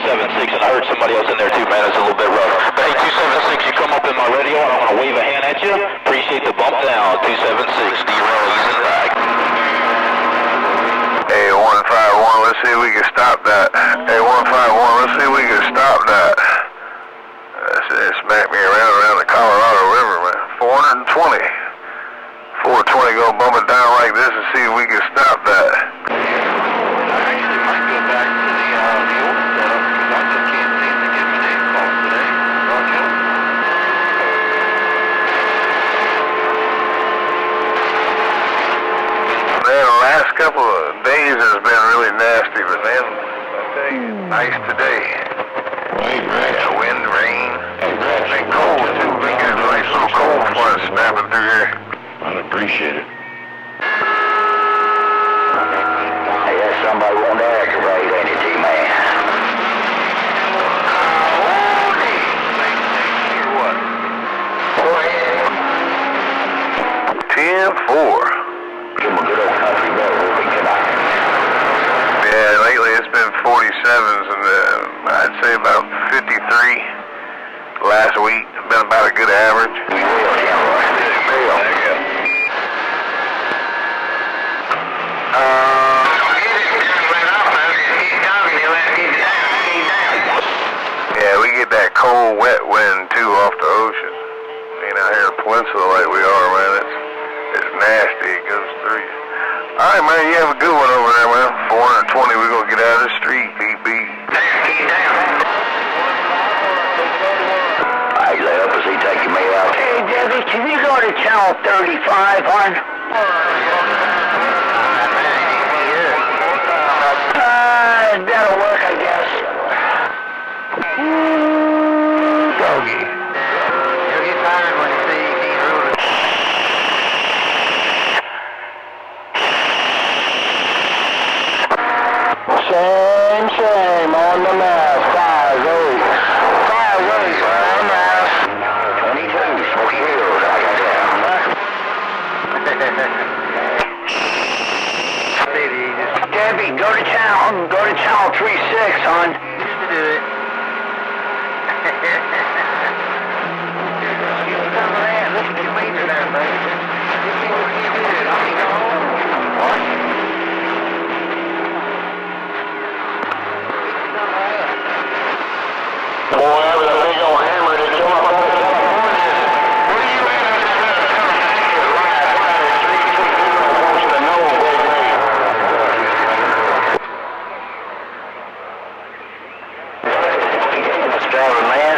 276, and I heard somebody else in there too, man. It's a little bit rough. But hey, 276, you come up in my radio, and I'm going to wave a hand at you. Appreciate the bump down. 276, DRail, using back. Hey, 151, let's see if we can stop that. Hey, 151, let's see if we can stop that. It smacked me around the Colorado River, man. 420. 420, gonna bump it down like this and see if we can stop that. Actually, might go back to the old setup, because I just can't seem to get my name called today. Roger. Man, the last couple of days has been really nasty, but man, I tell you, it's nice today. Hey, Gretch. Yeah, wind, rain. Hey, Gretch. It's cold too. We got a nice little cold front snapping through here. I'd appreciate it. Hey, that's somebody wanting to aggravate, ain't it, T-Man? Go ahead. 10-4. Give him a good old country road tonight. Yeah, lately it's been 47s, and I'd say about 53 last week. Been about a good average. We will, Jim. Yeah, we get that cold, wet wind too off the ocean. Ain't out here in the peninsula like we are, man. It's nasty. It goes through you. All right, man. You have a good one over there, man. 420. We're gonna get out of the street. Beep beep. Keep down. Hey, Lep, is he taking me out? Hey, Debbie, can you go to channel 35, hon? That'll work, I guess. Doggy. He'll get tired when he sees you keep ruling. Same on the map. 5-8. 5-8 on the map. 22, Smoky Hills, I got down. Debbie, go to channel 36, hon. Used to do it. Come around, look at your meter there, baby. You see what you did. I mean, go home. What? Boy, that was a big old hammer that came up on the California. Where you at? Wants to know, baby. What's driving, man?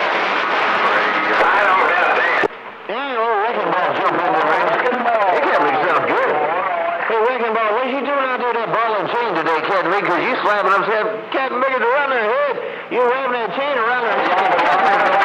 I don't doubt that. Yeah, old wrecking ball jumping in the ring. He can't make sound good. Hey, wrecking ball, what you doing out there with that ball and chain today, Captain Vic? Because you slapping upset Captain Vic around their head. You wrapping that chain around her head.